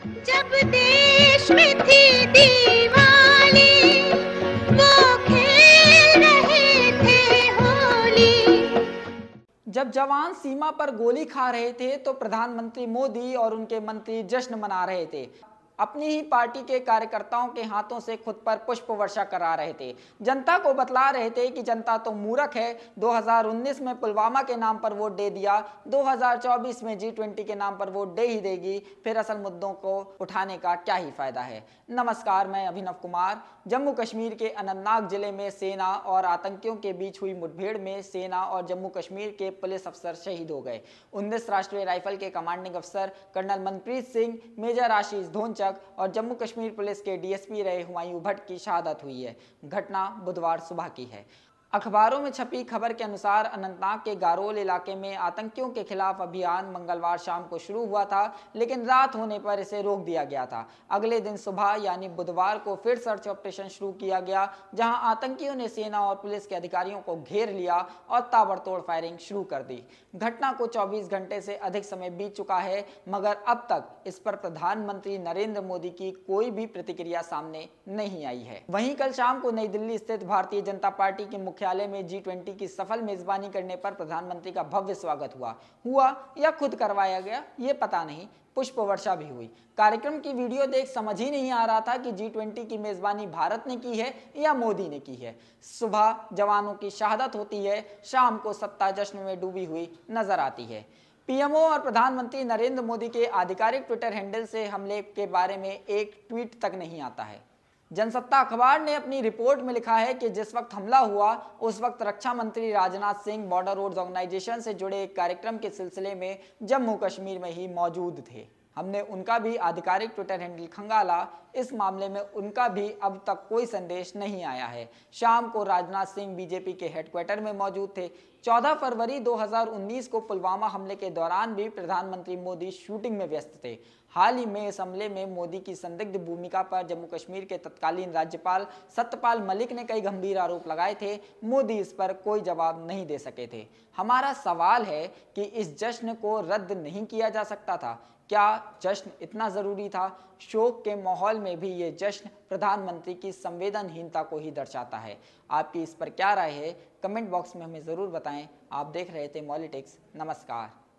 जब देश में थी दिवाली, वो खेल रहे थे होली। जब जवान सीमा पर गोली खा रहे थे तो प्रधानमंत्री मोदी और उनके मंत्री जश्न मना रहे थे। अपनी ही पार्टी के कार्यकर्ताओं के हाथों से खुद पर पुष्प वर्षा करा रहे थे। जनता को बतला रहे थे कि जनता तो मूर्ख है। 2019 में पुलवामा के नाम पर वोट दे दिया, 2024 में G20 के नाम पर वोट दे ही देगी, फिर असल मुद्दों को उठाने का क्या ही फायदा है। नमस्कार, मैं अभिनव कुमार। जम्मू कश्मीर के अनंतनाग जिले में सेना और आतंकियों के बीच हुई मुठभेड़ में सेना और जम्मू कश्मीर के पुलिस अफसर शहीद हो गए। 19 राष्ट्रीय राइफल के कमांडिंग अफसर कर्नल मनप्रीत सिंह, मेजर आशीष धोंचक और जम्मू कश्मीर पुलिस के डीएसपी रहे हुमायूं भट्ट की शहादत हुई है। घटना बुधवार सुबह की है। अखबारों में छपी खबर के अनुसार अनंतनाग के गारोल इलाके में आतंकियों के खिलाफ अभियान मंगलवार शाम को शुरू हुआ था, लेकिन रात होने पर इसे रोक दिया गया था। अगले दिन सुबह यानी बुधवार को फिर सर्च ऑपरेशन शुरू किया गया, जहां आतंकियों ने सेना और पुलिस के अधिकारियों को घेर लिया और ताबड़तोड़ फायरिंग शुरू कर दी। घटना को 24 घंटे से अधिक समय बीत चुका है, मगर अब तक इस पर प्रधानमंत्री नरेंद्र मोदी की कोई भी प्रतिक्रिया सामने नहीं आई है। वहीं कल शाम को नई दिल्ली स्थित भारतीय जनता पार्टी के मुख्यालय में G20 की सफल मेजबानी करने पर प्रधानमंत्री का भव्य स्वागत हुआ या खुद करवाया गया ये पता नहीं। पुष्प वर्षा भी हुई। कार्यक्रम की वीडियो देख समझ ही नहीं आ रहा था कि G20 की मेजबानी भारत ने की है या मोदी ने की है। सुबह जवानों की शहादत होती है, शाम को सत्ता जश्न में डूबी हुई नजर आती है। पीएमओ और प्रधानमंत्री नरेंद्र मोदी के आधिकारिक ट्विटर हैंडल से हमले के बारे में एक ट्वीट तक नहीं आता है। जनसत्ता अखबार ने अपनी रिपोर्ट में लिखा है कि जिस वक्त हमला हुआ उस वक्त रक्षा मंत्री Rajnath Singh border roads organisation से जुड़े एक कार्यक्रम के सिलसिले में जम्मू कश्मीर में ही मौजूद थे। हमने उनका भी आधिकारिक ट्विटर हैंडल खंगाला। इस मामले में उनका भी अब तक कोई संदेश नहीं आया है। शाम को राजनाथ सिंह बीजेपी के हेडक्वार्टर में मौजूद थे। 14 फरवरी 2019 को पुलवामा हमले के दौरान भी प्रधानमंत्री मोदी शूटिंग में व्यस्त थे। हाल ही में इस हमले में मोदी की संदिग्ध भूमिका पर जम्मू कश्मीर के तत्कालीन राज्यपाल सत्यपाल मलिक ने कई गंभीर आरोप लगाए थे। मोदी इस पर कोई जवाब नहीं दे सके थे। हमारा सवाल है कि इस जश्न को रद्द नहीं किया जा सकता था? क्या जश्न इतना जरूरी था? शोक के माहौल में भी ये जश्न प्रधानमंत्री की संवेदनहीनता को ही दर्शाता है। आपकी इस पर क्या राय है? कमेंट बॉक्स में हमें जरूर बताएं। आप देख रहे थे मॉलिटिक्स। नमस्कार।